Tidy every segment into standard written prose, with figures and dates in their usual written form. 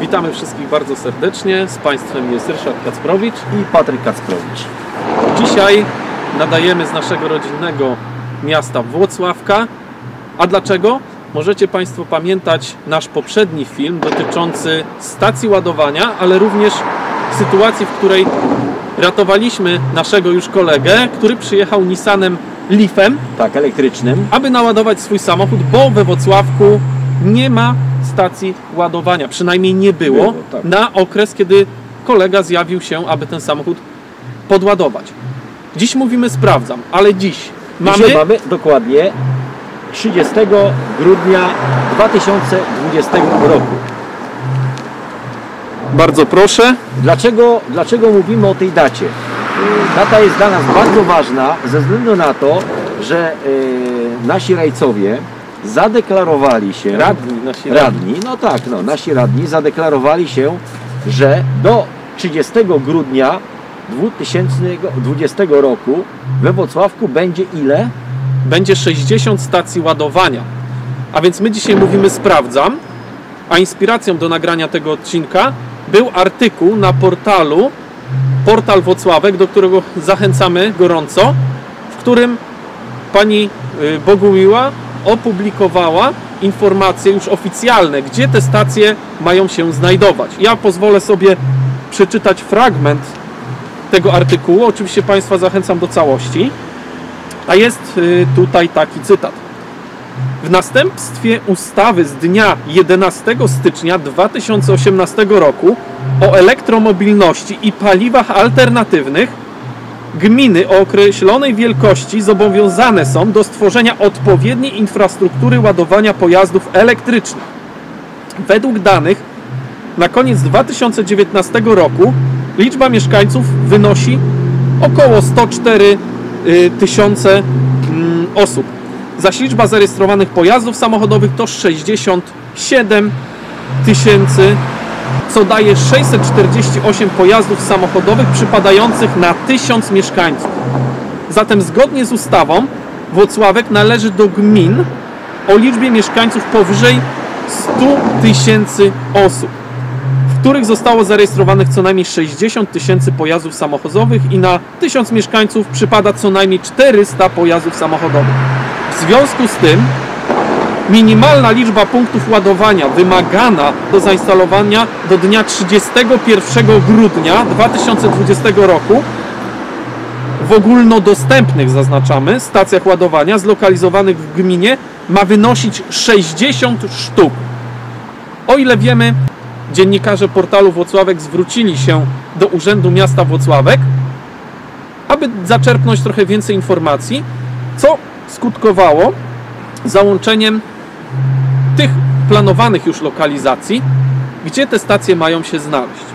Witamy wszystkich bardzo serdecznie. Z Państwem jest Ryszard Kacprowicz i Patryk Kacprowicz. Dzisiaj nadajemy z naszego rodzinnego miasta Włocławka. A dlaczego? Możecie Państwo pamiętać nasz poprzedni film dotyczący stacji ładowania, ale również sytuacji, w której ratowaliśmy naszego już kolegę, który przyjechał Nissanem Leafem, tak, elektrycznym, aby naładować swój samochód, bo we Włocławku nie ma stacji ładowania. Przynajmniej nie było tak, na okres, kiedy kolega zjawił się, aby ten samochód podładować. Dziś mówimy sprawdzam, ale dziś mamy dokładnie 30 grudnia 2020 roku. Bardzo proszę. Dlaczego mówimy o tej dacie? Data jest dla nas bardzo ważna ze względu na to, że nasi rajcowie zadeklarowali się, nasi radni zadeklarowali się, że do 30 grudnia 2020 roku we Włocławku będzie ile? Będzie 60 stacji ładowania. A więc my dzisiaj mówimy sprawdzam, a inspiracją do nagrania tego odcinka był artykuł na portalu Portal Włocławek, do którego zachęcamy gorąco, w którym pani Bogumiła opublikowała informacje już oficjalne, gdzie te stacje mają się znajdować. Ja pozwolę sobie przeczytać fragment tego artykułu. Oczywiście Państwa zachęcam do całości. A jest tutaj taki cytat. W następstwie ustawy z dnia 11 stycznia 2018 roku o elektromobilności i paliwach alternatywnych gminy o określonej wielkości zobowiązane są do stworzenia odpowiedniej infrastruktury ładowania pojazdów elektrycznych. Według danych na koniec 2019 roku liczba mieszkańców wynosi około 104 tysiące osób. Zaś liczba zarejestrowanych pojazdów samochodowych to 67 tysięcy, co daje 648 pojazdów samochodowych przypadających na 1000 mieszkańców. Zatem zgodnie z ustawą Włocławek należy do gmin o liczbie mieszkańców powyżej 100 tysięcy osób, w których zostało zarejestrowanych co najmniej 60 tysięcy pojazdów samochodowych i na 1000 mieszkańców przypada co najmniej 400 pojazdów samochodowych. W związku z tym minimalna liczba punktów ładowania wymagana do zainstalowania do dnia 31 grudnia 2020 roku w ogólnodostępnych, zaznaczamy, stacjach ładowania zlokalizowanych w gminie ma wynosić 60 sztuk. O ile wiemy, dziennikarze portalu Włocławek zwrócili się do Urzędu Miasta Włocławek, aby zaczerpnąć trochę więcej informacji, co skutkowało załączeniem tych planowanych już lokalizacji, gdzie te stacje mają się znaleźć.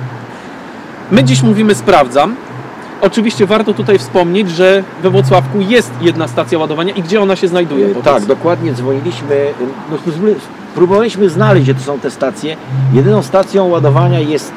My dziś mówimy sprawdzam. Oczywiście warto tutaj wspomnieć, że we Włocławku jest jedna stacja ładowania i gdzie ona się znajduje? Tak, dokładnie dzwoniliśmy, próbowaliśmy znaleźć, gdzie to są te stacje. Jedyną stacją ładowania jest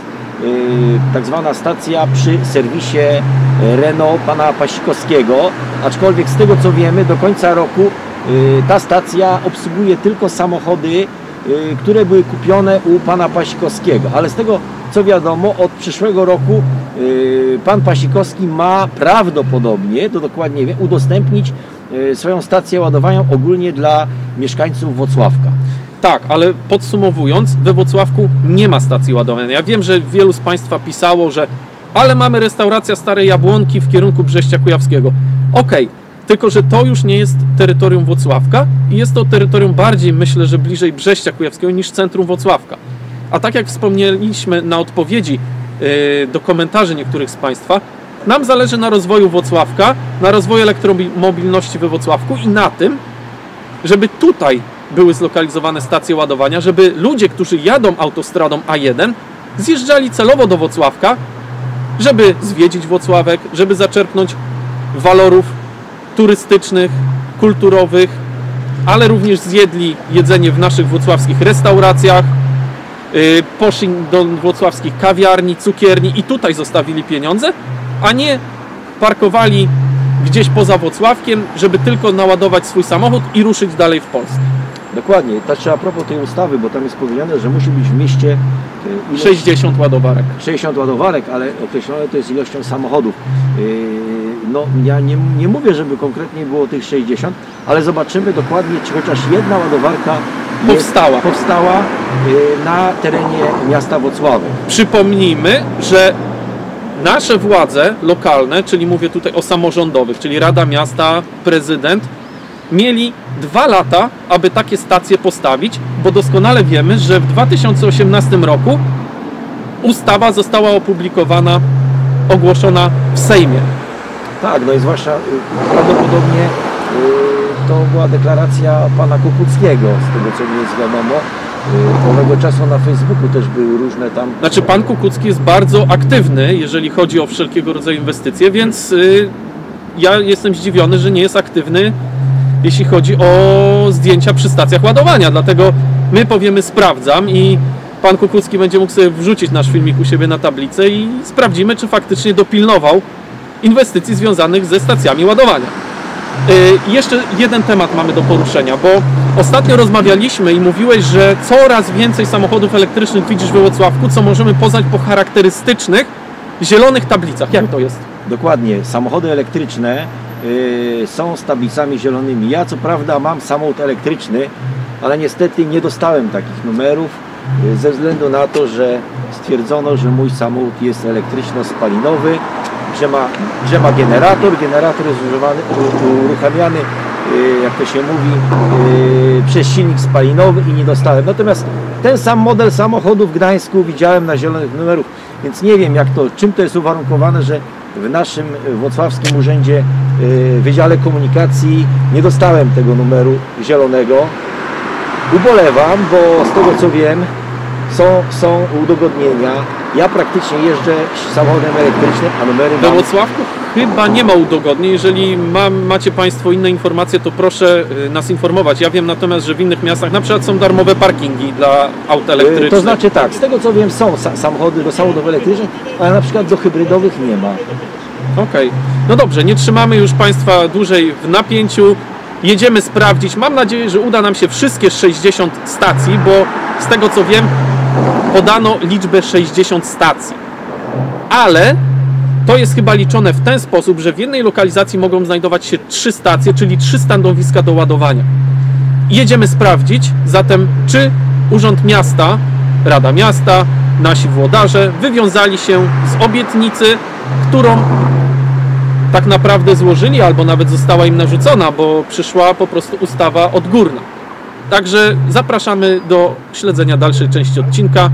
tak zwana stacja przy serwisie Renault pana Pasikowskiego, aczkolwiek z tego co wiemy, do końca roku ta stacja obsługuje tylko samochody, które były kupione u pana Pasikowskiego, ale z tego co wiadomo, od przyszłego roku pan Pasikowski ma prawdopodobnie, to dokładnie wiem, udostępnić swoją stację ładowania ogólnie dla mieszkańców Włocławka. Tak, ale podsumowując, we Włocławku nie ma stacji ładowania. Ja wiem, że wielu z Państwa pisało, że ale mamy restauracja Stare Jabłonki w kierunku Brześcia Kujawskiego. Okej, tylko że to już nie jest terytorium Włocławka i jest to terytorium bardziej, myślę, że bliżej Brześcia Kujawskiego niż centrum Włocławka. A tak jak wspomnieliśmy na odpowiedzi do komentarzy niektórych z Państwa, nam zależy na rozwoju Włocławka, na rozwoju elektromobilności we Włocławku i na tym, żeby tutaj były zlokalizowane stacje ładowania, żeby ludzie, którzy jadą autostradą A1, zjeżdżali celowo do Włocławka, żeby zwiedzić Włocławek, żeby zaczerpnąć walorów turystycznych, kulturowych, ale również zjedli jedzenie w naszych włocławskich restauracjach, poszli do włocławskich kawiarni, cukierni i tutaj zostawili pieniądze, a nie parkowali gdzieś poza Włocławkiem, żeby tylko naładować swój samochód i ruszyć dalej w Polskę. Dokładnie. A propos tej ustawy, bo tam jest powiedziane, że musi być w mieście 60 ładowarek. 60 ładowarek, ale określone to jest ilością samochodów. No ja nie mówię, żeby konkretnie było tych 60, ale zobaczymy dokładnie, czy chociaż jedna ładowarka powstała na terenie miasta Włocławek. Przypomnijmy, że nasze władze lokalne, czyli mówię tutaj o samorządowych, czyli Rada Miasta, prezydent, mieli 2 lata, aby takie stacje postawić, bo doskonale wiemy, że w 2018 roku ustawa została opublikowana, ogłoszona w Sejmie. Tak, no i zwłaszcza prawdopodobnie to była deklaracja pana Kukuckiego, z tego co mi jest wiadomo. Owego czasu na Facebooku też były różne tam... Znaczy pan Kukucki jest bardzo aktywny, jeżeli chodzi o wszelkiego rodzaju inwestycje, więc ja jestem zdziwiony, że nie jest aktywny, jeśli chodzi o zdjęcia przy stacjach ładowania. Dlatego my powiemy sprawdzam i pan Kukucki będzie mógł sobie wrzucić nasz filmik u siebie na tablicę i sprawdzimy, czy faktycznie dopilnował inwestycji związanych ze stacjami ładowania. Jeszcze jeden temat mamy do poruszenia, bo ostatnio rozmawialiśmy i mówiłeś, że coraz więcej samochodów elektrycznych widzisz we Włocławku, co możemy poznać po charakterystycznych zielonych tablicach. Jak to jest? Dokładnie. Samochody elektryczne są z tablicami zielonymi. Ja co prawda mam samochód elektryczny, ale niestety nie dostałem takich numerów ze względu na to, że stwierdzono, że mój samochód jest elektryczno-spalinowy, że ma generator. Generator jest uruchamiany, jak to się mówi, przez silnik spalinowy i nie dostałem. Natomiast ten sam model samochodu w Gdańsku widziałem na zielonych numerów, więc nie wiem czym to jest uwarunkowane, że w naszym włocławskim urzędzie, Wydziale Komunikacji nie dostałem tego numeru zielonego. Ubolewam, bo z tego co wiem, są udogodnienia. Ja praktycznie jeżdżę samochodem elektrycznym, a numery We Włocławku chyba nie ma udogodnień. Jeżeli macie Państwo inne informacje, to proszę nas informować. Ja wiem natomiast, że w innych miastach na przykład są darmowe parkingi dla aut elektrycznych. To znaczy tak, z tego co wiem są samochody do samochodów elektrycznych, ale na przykład do hybrydowych nie ma. Okej. No dobrze, nie trzymamy już Państwa dłużej w napięciu. Jedziemy sprawdzić. Mam nadzieję, że uda nam się wszystkie 60 stacji, bo z tego co wiem, podano liczbę 60 stacji. Ale to jest chyba liczone w ten sposób, że w jednej lokalizacji mogą znajdować się 3 stacje, czyli 3 stanowiska do ładowania. Jedziemy sprawdzić zatem, czy Urząd Miasta, Rada Miasta, nasi włodarze wywiązali się z obietnicy, którą tak naprawdę złożyli, albo nawet została im narzucona, bo przyszła po prostu ustawa odgórna. Także zapraszamy do śledzenia dalszej części odcinka.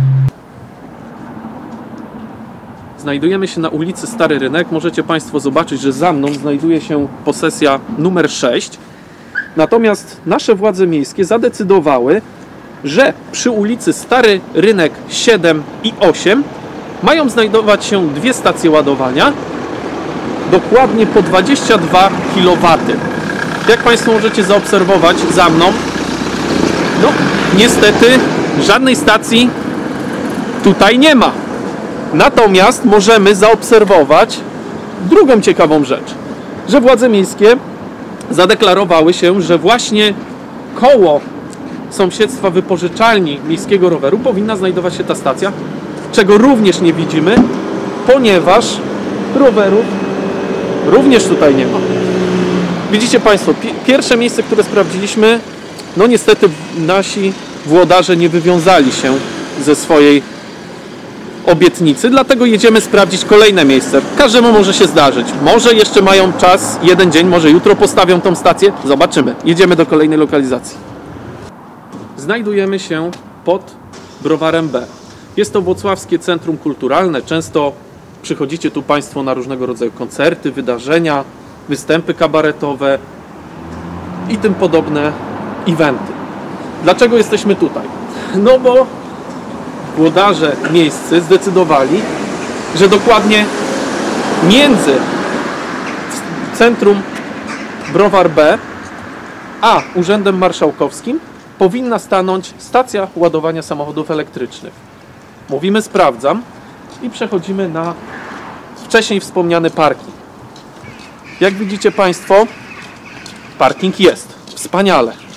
Znajdujemy się na ulicy Stary Rynek. Możecie Państwo zobaczyć, że za mną znajduje się posesja numer 6. Natomiast nasze władze miejskie zadecydowały, że przy ulicy Stary Rynek 7 i 8 mają znajdować się 2 stacje ładowania, dokładnie po 22 kW. Jak Państwo możecie zaobserwować za mną, no niestety żadnej stacji tutaj nie ma. Natomiast możemy zaobserwować drugą ciekawą rzecz, że władze miejskie zadeklarowały się, że właśnie koło sąsiedztwa wypożyczalni miejskiego roweru powinna znajdować się ta stacja, czego również nie widzimy, ponieważ rowerów również tutaj nie ma. Widzicie Państwo, pierwsze miejsce, które sprawdziliśmy, no niestety nasi włodarze nie wywiązali się ze swojej obietnicy, dlatego jedziemy sprawdzić kolejne miejsce. Każdemu może się zdarzyć. Może jeszcze mają czas, jeden dzień, może jutro postawią tą stację. Zobaczymy. Jedziemy do kolejnej lokalizacji. Znajdujemy się pod Browarem B. Jest to Włocławskie Centrum Kulturalne. Często przychodzicie tu Państwo na różnego rodzaju koncerty, wydarzenia, występy kabaretowe i tym podobne eventy. Dlaczego jesteśmy tutaj? No bo włodarze miejscy zdecydowali, że dokładnie między centrum Browar B a Urzędem Marszałkowskim powinna stanąć stacja ładowania samochodów elektrycznych. Mówimy sprawdzam i przechodzimy na wcześniej wspomniany parking. Jak widzicie Państwo, parking jest. Wspaniale.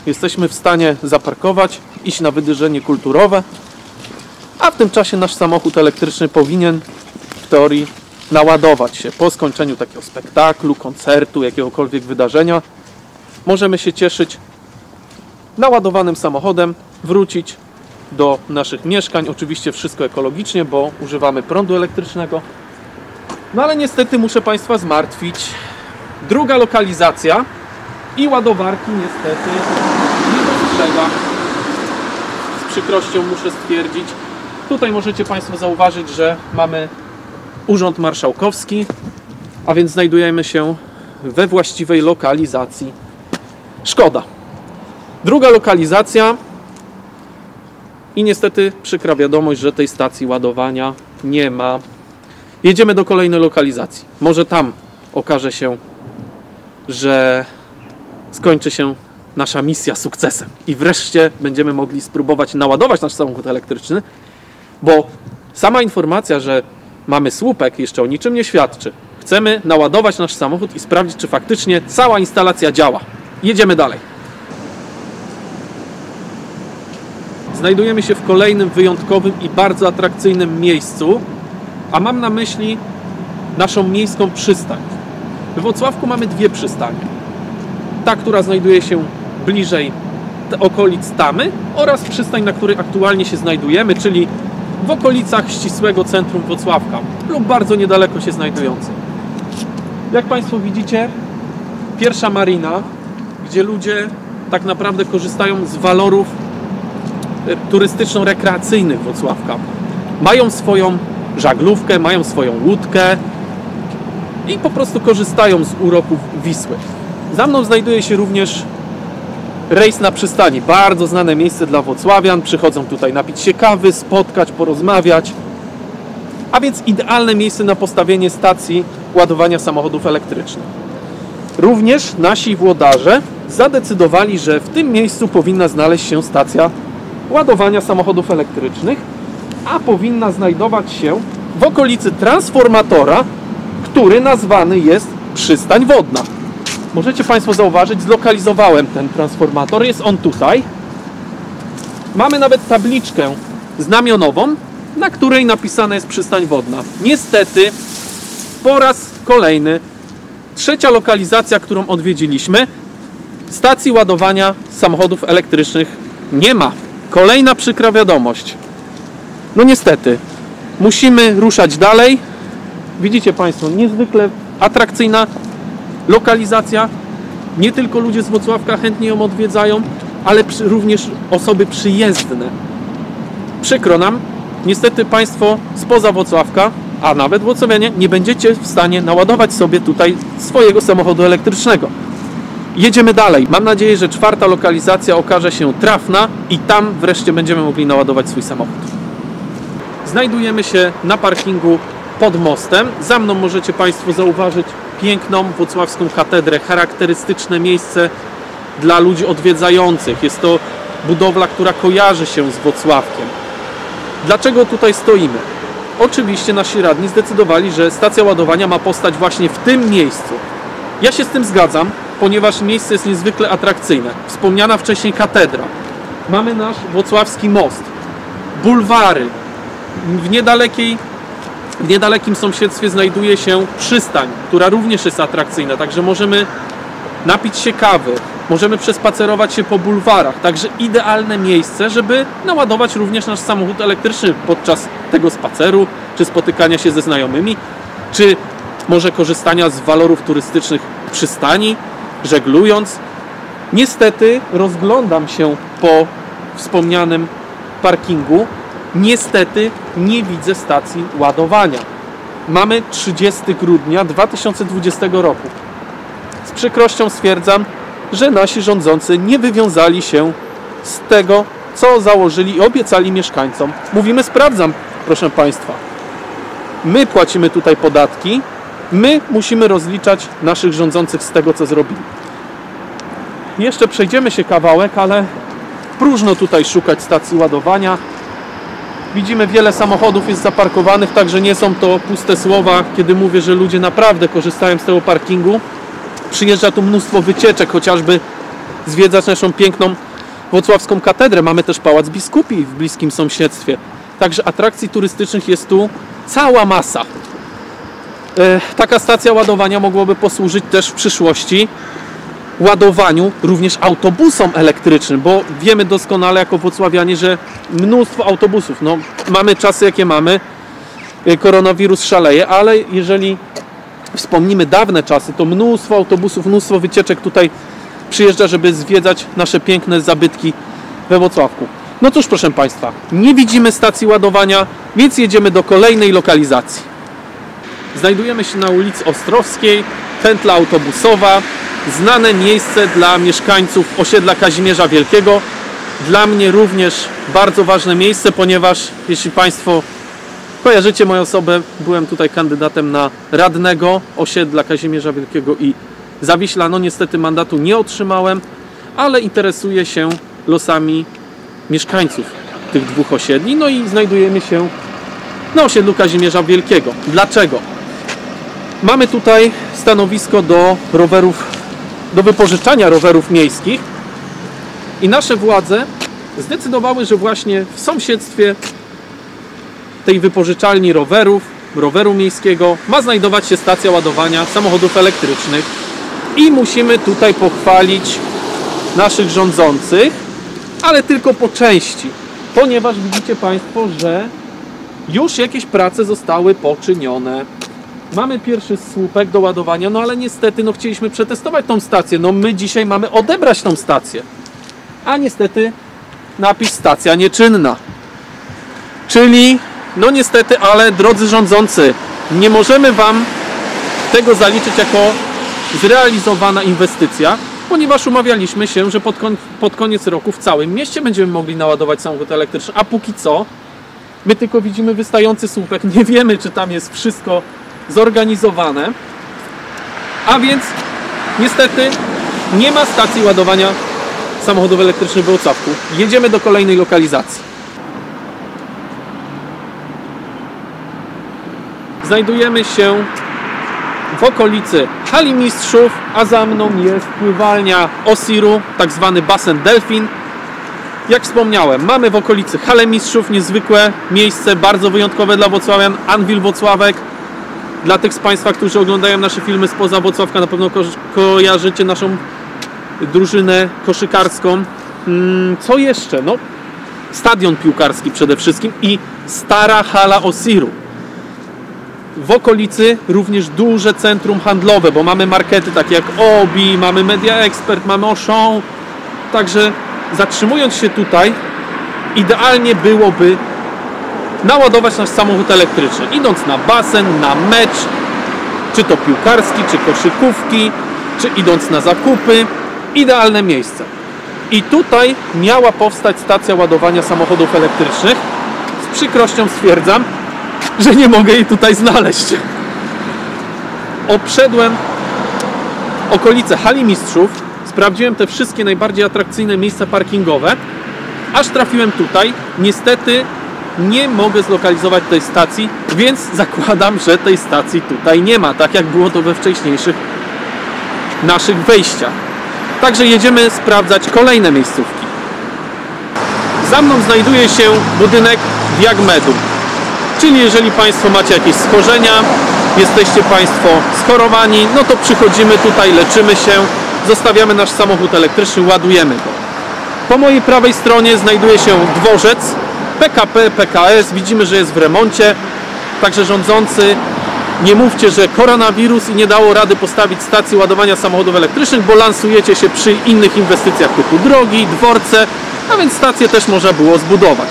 jesteśmy w stanie zaparkować, iść na wydarzenie kulturowe, a w tym czasie nasz samochód elektryczny powinien w teorii naładować się. Po skończeniu takiego spektaklu, koncertu, jakiegokolwiek wydarzenia możemy się cieszyć naładowanym samochodem, wrócić do naszych mieszkań. Oczywiście wszystko ekologicznie, bo używamy prądu elektrycznego. No ale niestety muszę Państwa zmartwić. Druga lokalizacja i ładowarki niestety nie dostrzega. Z przykrością muszę stwierdzić. Tutaj możecie Państwo zauważyć, że mamy Urząd Marszałkowski, a więc znajdujemy się we właściwej lokalizacji. Szkoda. Druga lokalizacja i niestety przykra wiadomość, że tej stacji ładowania nie ma. Jedziemy do kolejnej lokalizacji. Może tam okaże się, że skończy się nasza misja sukcesem i wreszcie będziemy mogli spróbować naładować nasz samochód elektryczny, bo sama informacja, że mamy słupek, jeszcze o niczym nie świadczy. Chcemy naładować nasz samochód i sprawdzić, czy faktycznie cała instalacja działa. Jedziemy dalej. Znajdujemy się w kolejnym wyjątkowym i bardzo atrakcyjnym miejscu, a mam na myśli naszą miejską przystań. We Włocławku mamy dwie przystanie. Ta, która znajduje się bliżej okolic Tamy oraz przystań, na której aktualnie się znajdujemy, czyli w okolicach ścisłego centrum Włocławka lub bardzo niedaleko się znajdujący. Jak Państwo widzicie, pierwsza marina, gdzie ludzie tak naprawdę korzystają z walorów turystyczno-rekreacyjnych Włocławka. Mają swoją żaglówkę, mają swoją łódkę i po prostu korzystają z uroków Wisły. Za mną znajduje się również rejs na przystani. Bardzo znane miejsce dla włocławian. Przychodzą tutaj napić się kawy, spotkać, porozmawiać. A więc idealne miejsce na postawienie stacji ładowania samochodów elektrycznych. Również nasi włodarze zadecydowali, że w tym miejscu powinna znaleźć się stacja ładowania samochodów elektrycznych, a powinna znajdować się w okolicy transformatora, który nazwany jest przystań wodna. Możecie Państwo zauważyć, zlokalizowałem ten transformator, jest on tutaj. Mamy nawet tabliczkę znamionową, na której napisana jest przystań wodna. Niestety po raz kolejny trzecia lokalizacja, którą odwiedziliśmy, stacji ładowania samochodów elektrycznych nie ma. Kolejna przykra wiadomość. No niestety, musimy ruszać dalej. Widzicie Państwo, niezwykle atrakcyjna lokalizacja. Nie tylko ludzie z Włocławka chętnie ją odwiedzają, ale również osoby przyjezdne. Przykro nam, niestety Państwo spoza Włocławka, a nawet włocławianie, nie będziecie w stanie naładować sobie tutaj swojego samochodu elektrycznego. Jedziemy dalej. Mam nadzieję, że czwarta lokalizacja okaże się trafna i tam wreszcie będziemy mogli naładować swój samochód. Znajdujemy się na parkingu pod mostem. Za mną możecie Państwo zauważyć piękną włocławską katedrę. Charakterystyczne miejsce dla ludzi odwiedzających. Jest to budowla, która kojarzy się z Włocławkiem. Dlaczego tutaj stoimy? Oczywiście nasi radni zdecydowali, że stacja ładowania ma powstać właśnie w tym miejscu. Ja się z tym zgadzam, ponieważ miejsce jest niezwykle atrakcyjne. Wspomniana wcześniej katedra. Mamy nasz włocławski most, bulwary. W niedalekim sąsiedztwie znajduje się przystań, która również jest atrakcyjna. Także możemy napić się kawy, możemy przespacerować się po bulwarach. Także idealne miejsce, żeby naładować również nasz samochód elektryczny podczas tego spaceru, czy spotykania się ze znajomymi, czy może korzystania z walorów turystycznych przystani, żeglując. Niestety rozglądam się po wspomnianym parkingu. Niestety nie widzę stacji ładowania. Mamy 30 grudnia 2020 roku. Z przykrością stwierdzam, że nasi rządzący nie wywiązali się z tego, co założyli i obiecali mieszkańcom. Mówimy, sprawdzam, proszę Państwa. My płacimy tutaj podatki, my musimy rozliczać naszych rządzących z tego, co zrobili. Jeszcze przejdziemy się kawałek, ale próżno tutaj szukać stacji ładowania. Widzimy, wiele samochodów jest zaparkowanych, także nie są to puste słowa, kiedy mówię, że ludzie naprawdę korzystają z tego parkingu. Przyjeżdża tu mnóstwo wycieczek, chociażby zwiedzać naszą piękną włocławską katedrę. Mamy też Pałac Biskupi w bliskim sąsiedztwie. Także atrakcji turystycznych jest tu cała masa. Taka stacja ładowania mogłaby posłużyć też w przyszłości ładowaniu również autobusom elektrycznym, bo wiemy doskonale jako włocławianie, że mnóstwo autobusów, no mamy czasy jakie mamy, koronawirus szaleje, ale jeżeli wspomnimy dawne czasy, to mnóstwo autobusów, mnóstwo wycieczek tutaj przyjeżdża, żeby zwiedzać nasze piękne zabytki we Włocławku. No cóż, proszę Państwa, nie widzimy stacji ładowania, więc jedziemy do kolejnej lokalizacji. Znajdujemy się na ulicy Ostrowskiej, pętla autobusowa, znane miejsce dla mieszkańców osiedla Kazimierza Wielkiego. Dla mnie również bardzo ważne miejsce, ponieważ jeśli Państwo kojarzycie moją osobę, byłem tutaj kandydatem na radnego osiedla Kazimierza Wielkiego i Zawiśla. No niestety mandatu nie otrzymałem, ale interesuję się losami mieszkańców tych dwóch osiedli. No i znajdujemy się na osiedlu Kazimierza Wielkiego. Dlaczego? Mamy tutaj stanowisko do rowerów, do wypożyczania rowerów miejskich i nasze władze zdecydowały, że właśnie w sąsiedztwie tej wypożyczalni roweru miejskiego ma znajdować się stacja ładowania samochodów elektrycznych i musimy tutaj pochwalić naszych rządzących, ale tylko po części, ponieważ widzicie Państwo, że już jakieś prace zostały poczynione. Mamy pierwszy słupek do ładowania, no ale niestety no chcieliśmy przetestować tą stację. No my dzisiaj mamy odebrać tą stację. A niestety napis stacja nieczynna. Czyli no niestety, ale drodzy rządzący, nie możemy Wam tego zaliczyć jako zrealizowana inwestycja, ponieważ umawialiśmy się, że pod koniec roku w całym mieście będziemy mogli naładować samochód elektryczny, a póki co my tylko widzimy wystający słupek, nie wiemy, czy tam jest wszystko zorganizowane, a więc niestety nie ma stacji ładowania samochodów elektrycznych w Włocławku. Jedziemy do kolejnej lokalizacji. Znajdujemy się w okolicy Hali Mistrzów, a za mną jest pływalnia Osiru, tak zwany basen Delfin. Jak wspomniałem, mamy w okolicy Halę Mistrzów, niezwykłe miejsce, bardzo wyjątkowe dla włocławian, Anwil Włocławek. Dla tych z Państwa, którzy oglądają nasze filmy spoza Włocławka, na pewno kojarzycie naszą drużynę koszykarską. Co jeszcze? No, stadion piłkarski przede wszystkim i stara hala Osiru. W okolicy również duże centrum handlowe, bo mamy markety takie jak Obi, mamy Media Expert, mamy Auchan. Także zatrzymując się tutaj, idealnie byłoby naładować nasz samochód elektryczny, idąc na basen, na mecz, czy to piłkarski, czy koszykówki, czy idąc na zakupy. Idealne miejsce. I tutaj miała powstać stacja ładowania samochodów elektrycznych. Z przykrością stwierdzam, że nie mogę jej tutaj znaleźć. Obszedłem okolice Hali Mistrzów, sprawdziłem te wszystkie najbardziej atrakcyjne miejsca parkingowe, aż trafiłem tutaj. Niestety nie mogę zlokalizować tej stacji, więc zakładam, że tej stacji tutaj nie ma, tak jak było to we wcześniejszych naszych wejściach. Także jedziemy sprawdzać kolejne miejscówki. Za mną znajduje się budynek Diagmedu. Czyli jeżeli Państwo macie jakieś schorzenia, jesteście Państwo schorowani, no to przychodzimy tutaj, leczymy się, zostawiamy nasz samochód elektryczny, ładujemy go. Po mojej prawej stronie znajduje się dworzec PKP, PKS. Widzimy, że jest w remoncie. Także rządzący, nie mówcie, że koronawirus i nie dało rady postawić stacji ładowania samochodów elektrycznych, bo lansujecie się przy innych inwestycjach typu drogi, dworce, a więc stację też można było zbudować.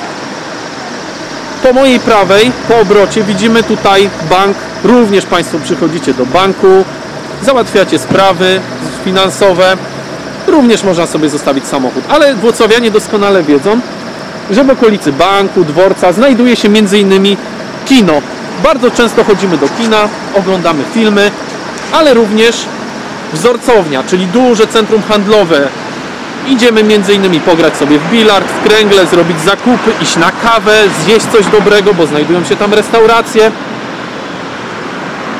Po mojej prawej, po obrocie widzimy tutaj bank. Również Państwo przychodzicie do banku, załatwiacie sprawy finansowe. Również można sobie zostawić samochód. Ale włocławianie doskonale wiedzą, że w okolicy banku, dworca znajduje się m.in. kino. Bardzo często chodzimy do kina, oglądamy filmy, ale również wzorcownia, czyli duże centrum handlowe. Idziemy m.in. pograć sobie w bilard, w kręgle, zrobić zakupy, iść na kawę, zjeść coś dobrego, bo znajdują się tam restauracje.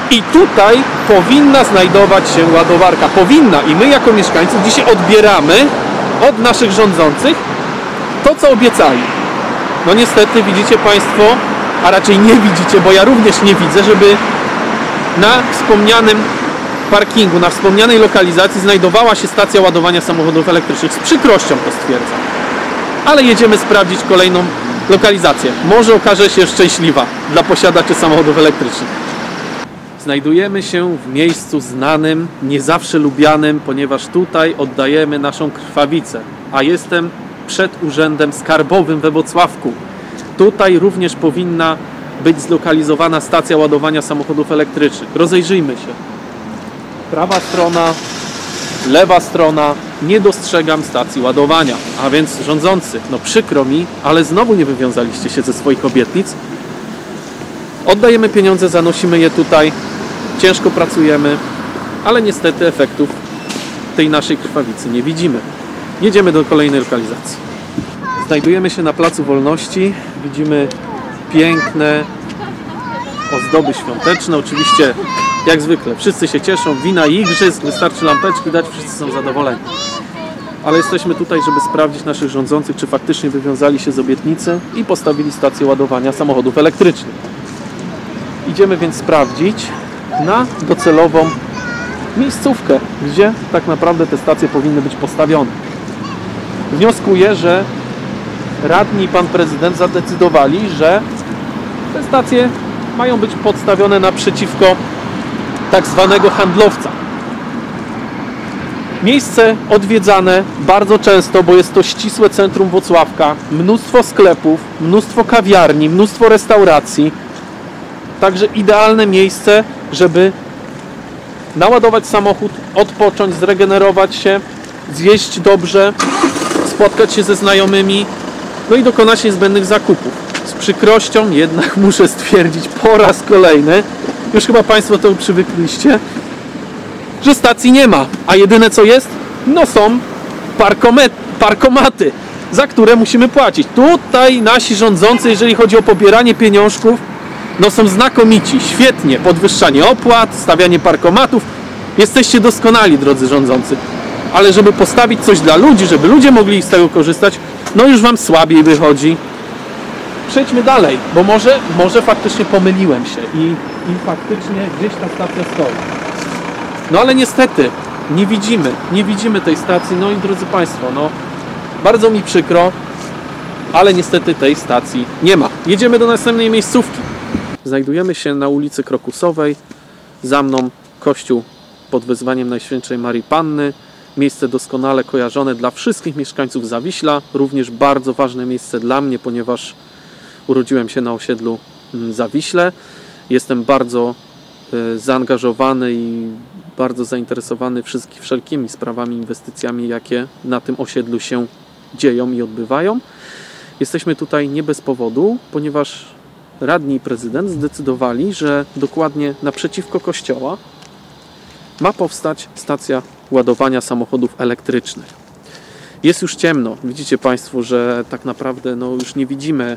I tutaj powinna znajdować się ładowarka. Powinna. I my jako mieszkańcy dzisiaj odbieramy od naszych rządzących to, co obiecali. No niestety widzicie Państwo, a raczej nie widzicie, bo ja również nie widzę, żeby na wspomnianym parkingu, na wspomnianej lokalizacji znajdowała się stacja ładowania samochodów elektrycznych. Z przykrością to stwierdzam. Ale jedziemy sprawdzić kolejną lokalizację. Może okaże się szczęśliwa dla posiadaczy samochodów elektrycznych. Znajdujemy się w miejscu znanym, nie zawsze lubianym, ponieważ tutaj oddajemy naszą krwawicę. A jestem przed Urzędem Skarbowym we Włocławku. Tutaj również powinna być zlokalizowana stacja ładowania samochodów elektrycznych. Rozejrzyjmy się. Prawa strona, lewa strona. Nie dostrzegam stacji ładowania. A więc rządzący, no przykro mi, ale znowu nie wywiązaliście się ze swoich obietnic. Oddajemy pieniądze, zanosimy je tutaj. Ciężko pracujemy, ale niestety efektów tej naszej krwawicy nie widzimy. Jedziemy do kolejnej lokalizacji. Znajdujemy się na Placu Wolności. Widzimy piękne ozdoby świąteczne. Oczywiście, jak zwykle, wszyscy się cieszą. Wina i igrzysk, wystarczy lampeczki dać, wszyscy są zadowoleni. Ale jesteśmy tutaj, żeby sprawdzić naszych rządzących, czy faktycznie wywiązali się z obietnicy i postawili stację ładowania samochodów elektrycznych. Idziemy więc sprawdzić na docelową miejscówkę, gdzie tak naprawdę te stacje powinny być postawione. Wnioskuję, że radni i pan prezydent zadecydowali, że te stacje mają być podstawione naprzeciwko tak zwanego handlowca. Miejsce odwiedzane bardzo często, bo jest to ścisłe centrum Włocławka, mnóstwo sklepów, mnóstwo kawiarni, mnóstwo restauracji. Także idealne miejsce, żeby naładować samochód, odpocząć, zregenerować się, zjeść dobrze, spotkać się ze znajomymi, no i dokonać niezbędnych zakupów. Z przykrością jednak muszę stwierdzić po raz kolejny, już chyba Państwo to przywykliście, że stacji nie ma, a jedyne co jest, no są parkomaty, za które musimy płacić. Tutaj nasi rządzący, jeżeli chodzi o pobieranie pieniążków, no są znakomici, świetnie, podwyższanie opłat, stawianie parkomatów. Jesteście doskonali, drodzy rządzący. Ale żeby postawić coś dla ludzi, żeby ludzie mogli z tego korzystać, no już Wam słabiej wychodzi. Przejdźmy dalej, bo może faktycznie pomyliłem się i faktycznie gdzieś ta stacja stoi. No ale niestety nie widzimy tej stacji. No i drodzy Państwo, no bardzo mi przykro, ale niestety tej stacji nie ma. Jedziemy do następnej miejscówki. Znajdujemy się na ulicy Krokusowej. Za mną kościół pod wezwaniem Najświętszej Marii Panny. Miejsce doskonale kojarzone dla wszystkich mieszkańców Zawiśla. Również bardzo ważne miejsce dla mnie, ponieważ urodziłem się na osiedlu Zawiśle. Jestem bardzo zaangażowany i bardzo zainteresowany wszelkimi sprawami, inwestycjami, jakie na tym osiedlu się dzieją i odbywają. Jesteśmy tutaj nie bez powodu, ponieważ radni i prezydent zdecydowali, że dokładnie naprzeciwko kościoła ma powstać stacja ładowania samochodów elektrycznych. Jest już ciemno. Widzicie Państwo, że tak naprawdę no, już nie widzimy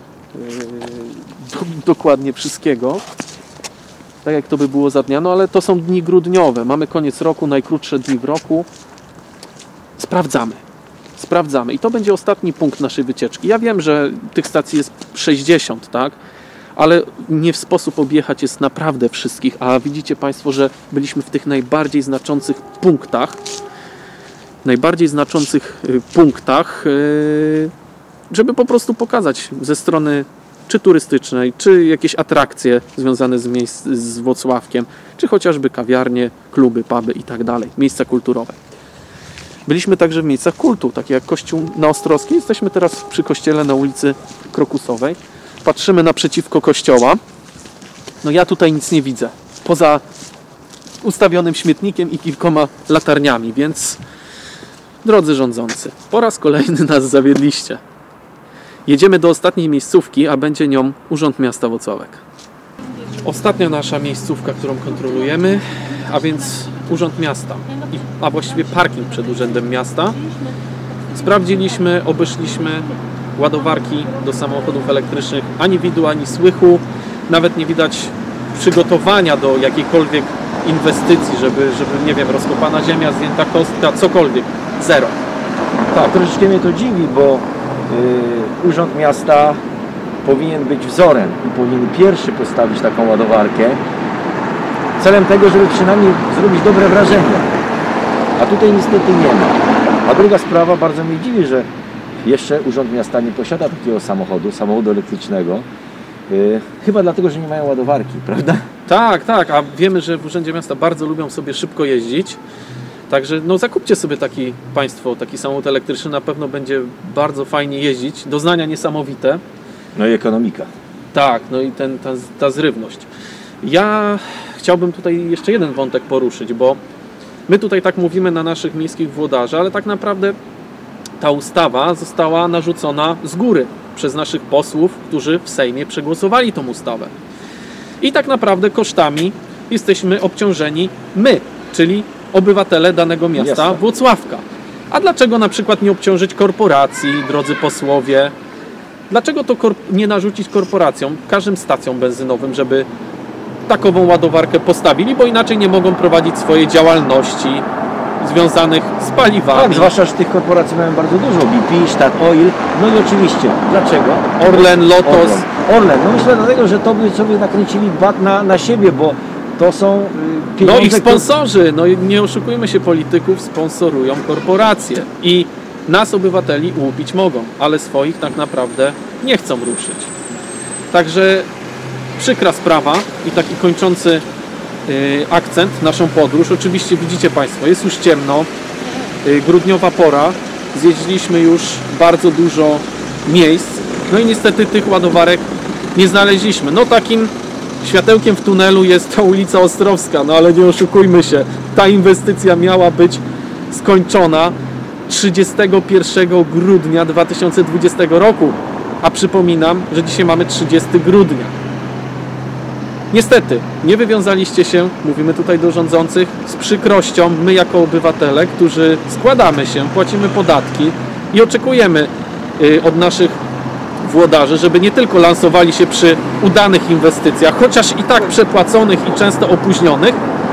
dokładnie wszystkiego, tak jak to by było za dnia, no ale to są dni grudniowe. Mamy koniec roku, najkrótsze dni w roku. Sprawdzamy. I to będzie ostatni punkt naszej wycieczki. Ja wiem, że tych stacji jest 60, tak? Ale nie w sposób objechać jest naprawdę wszystkich, a widzicie Państwo, że byliśmy w tych najbardziej znaczących punktach, żeby po prostu pokazać ze strony czy turystycznej, czy jakieś atrakcje związane z Włocławkiem, czy chociażby kawiarnie, kluby, puby i tak dalej, miejsca kulturowe. Byliśmy także w miejscach kultu, takie jak kościół na Ostrowskiej. Jesteśmy teraz przy kościele na ulicy Krokusowej. Patrzymy naprzeciwko kościoła. No ja tutaj nic nie widzę, poza ustawionym śmietnikiem i kilkoma latarniami, więc drodzy rządzący, po raz kolejny nas zawiedliście. Jedziemy do ostatniej miejscówki, a będzie nią Urząd Miasta Włocławek. Ostatnia nasza miejscówka, którą kontrolujemy, a więc Urząd Miasta, a właściwie parking przed Urzędem Miasta. Sprawdziliśmy, obeszliśmy ładowarki do samochodów elektrycznych, ani widu, ani słychu. Nawet nie widać przygotowania do jakiejkolwiek inwestycji, żeby nie wiem, rozkopana ziemia, zdjęta kostka, cokolwiek. Zero. Tak, troszeczkę mnie to dziwi, bo Urząd Miasta powinien być wzorem i powinien pierwszy postawić taką ładowarkę celem tego, żeby przynajmniej zrobić dobre wrażenie. A tutaj niestety nie ma. A druga sprawa, bardzo mnie dziwi, że jeszcze Urząd Miasta nie posiada takiego samochodu elektrycznego. Chyba dlatego, że nie mają ładowarki, prawda? Tak, tak, a wiemy, że w Urzędzie Miasta bardzo lubią sobie szybko jeździć. Także no zakupcie sobie taki samochód elektryczny, na pewno będzie bardzo fajnie jeździć. Doznania niesamowite. No i ekonomika. Tak, no i ta zrywność. Ja chciałbym tutaj jeszcze jeden wątek poruszyć, bo my tutaj tak mówimy na naszych miejskich włodarzy, ale tak naprawdę ta ustawa została narzucona z góry przez naszych posłów, którzy w Sejmie przegłosowali tą ustawę. I tak naprawdę kosztami jesteśmy obciążeni my, czyli obywatele danego miasta Włocławka. A dlaczego na przykład nie obciążyć korporacji, drodzy posłowie? Dlaczego to nie narzucić korporacjom, każdym stacjom benzynowym, żeby takową ładowarkę postawili, bo inaczej nie mogą prowadzić swojej działalności związanych z paliwami. Tak, zwłaszcza, że tych korporacji mamy bardzo dużo. BP, Statoil, no i oczywiście. Dlaczego? Orlen, Lotos. Orlen. No myślę dlatego, że to by sobie nakręcili bat na siebie, bo to są pieniądze... No ich sponsorzy, no nie oszukujmy się, polityków sponsorują korporacje i nas, obywateli, łupić mogą, ale swoich tak naprawdę nie chcą ruszyć. Także przykra sprawa i taki kończący akcent naszą podróż. Oczywiście widzicie Państwo, jest już ciemno, grudniowa pora, zjeździliśmy już bardzo dużo miejsc, no i niestety tych ładowarek nie znaleźliśmy. No takim światełkiem w tunelu jest ta ulica Ostrowska, no ale nie oszukujmy się, ta inwestycja miała być skończona 31 grudnia 2020 roku, a przypominam, że dzisiaj mamy 30 grudnia. Niestety, nie wywiązaliście się, mówimy tutaj do rządzących, z przykrością my jako obywatele, którzy składamy się, płacimy podatki i oczekujemy od naszych włodarzy, żeby nie tylko lansowali się przy udanych inwestycjach, chociaż i tak przepłaconych i często opóźnionych,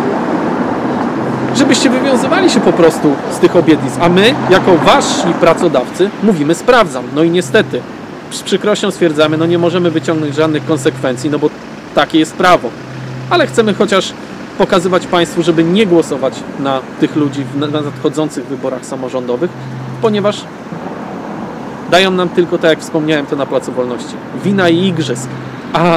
żebyście wywiązywali się po prostu z tych obietnic, a my, jako wasi pracodawcy, mówimy sprawdzam. No i niestety, z przykrością stwierdzamy, no nie możemy wyciągnąć żadnych konsekwencji, no bo takie jest prawo. Ale chcemy chociaż pokazywać Państwu, żeby nie głosować na tych ludzi na nadchodzących wyborach samorządowych, ponieważ dają nam tylko, tak jak wspomniałem, to na Placu Wolności, wina i igrzysk, a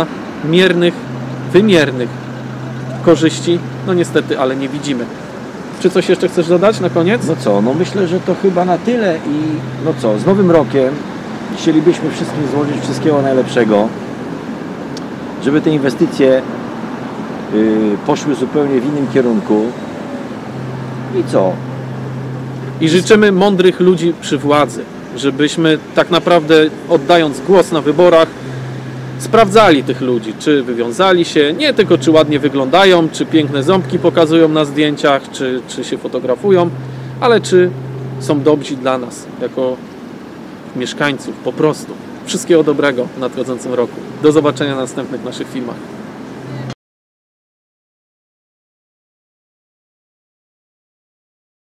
wymiernych korzyści, no niestety, ale nie widzimy. Czy coś jeszcze chcesz dodać na koniec? No co, no myślę, że to chyba na tyle i no co, z Nowym Rokiem chcielibyśmy wszystkim złożyć wszystkiego najlepszego, żeby te inwestycje poszły zupełnie w innym kierunku. I co? I życzymy mądrych ludzi przy władzy, żebyśmy tak naprawdę, oddając głos na wyborach, sprawdzali tych ludzi, czy wywiązali się, nie tylko czy ładnie wyglądają, czy piękne ząbki pokazują na zdjęciach, czy się fotografują, ale czy są dobrzy dla nas, jako mieszkańców, po prostu. Wszystkiego dobrego w nadchodzącym roku. Do zobaczenia w następnych naszych filmach.